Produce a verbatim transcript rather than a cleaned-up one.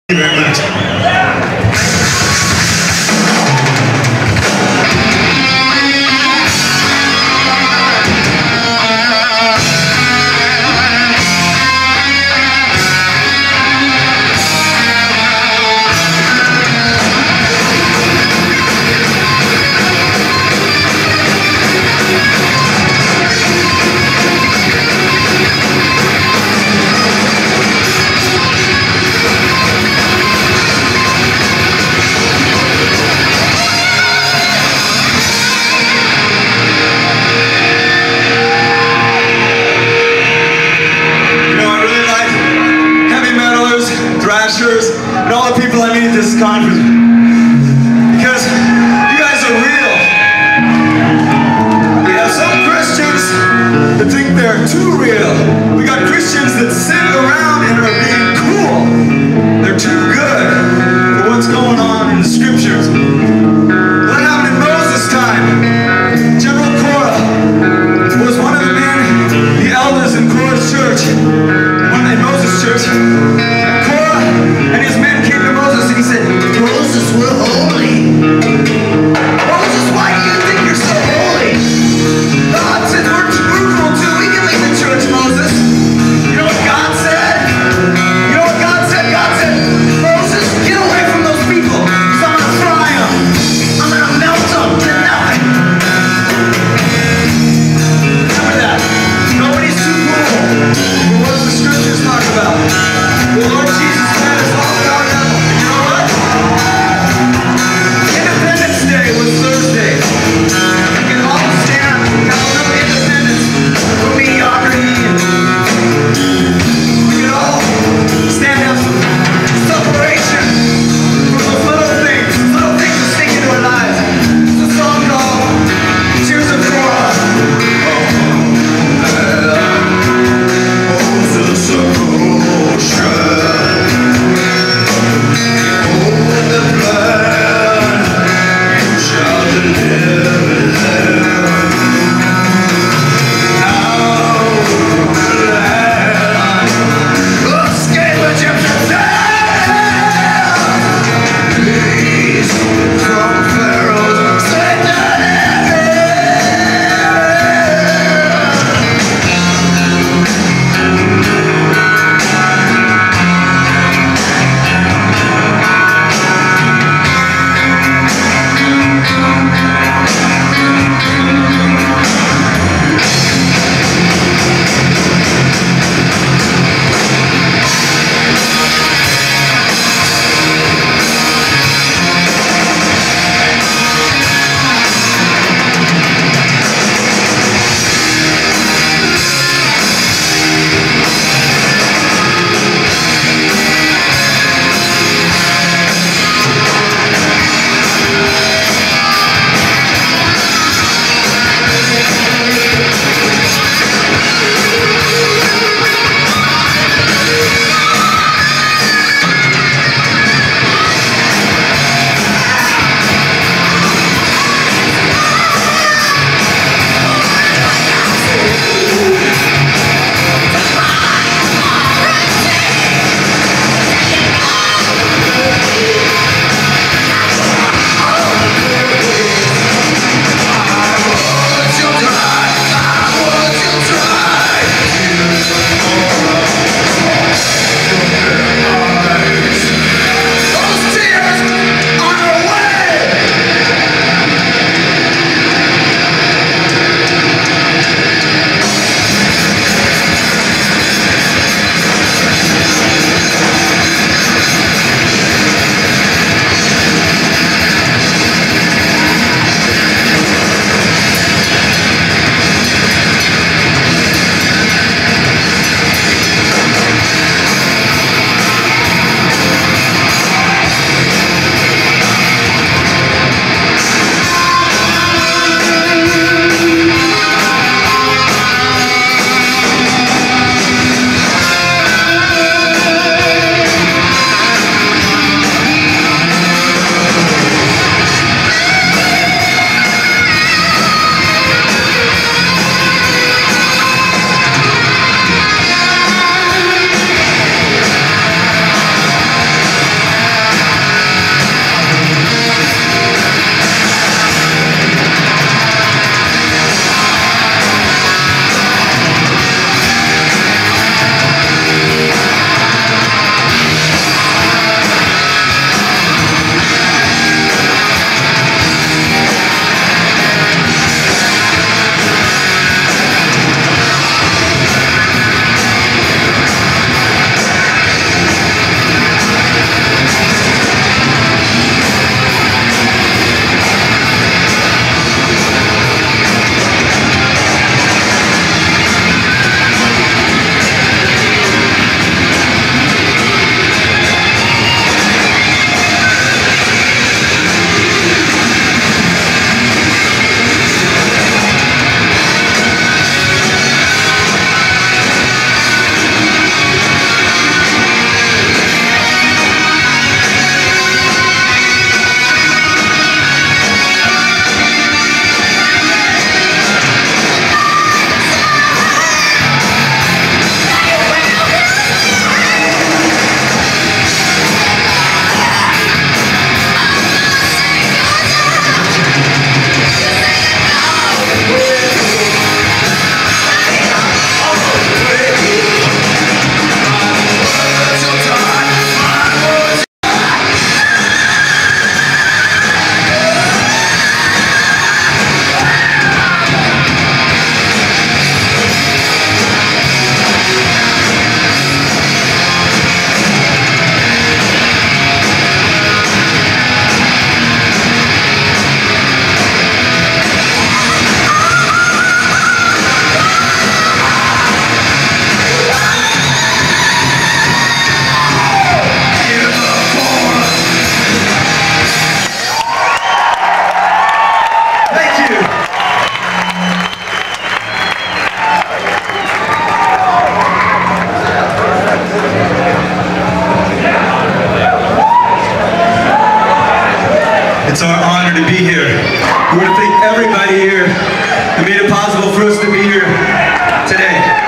Thank you very much. And all the people I meet at this conference, because you guys are real. We have some Christians that think they're too real. We got Christians that sit around and are being cool. They're too good for what's going on in the scriptures. What happened in Moses' time? General Korah was one of the men, the elders in Korah's church, one in Moses' church. And his men came to Moses and he said, Moses, we're holy. Moses, why do you think you're so holy? God said, we're, we're cool too. We can lead the church, Moses. You know what God said? You know what God said? God said, It's our honor to be here. We want to thank everybody here that made it possible for us to be here today.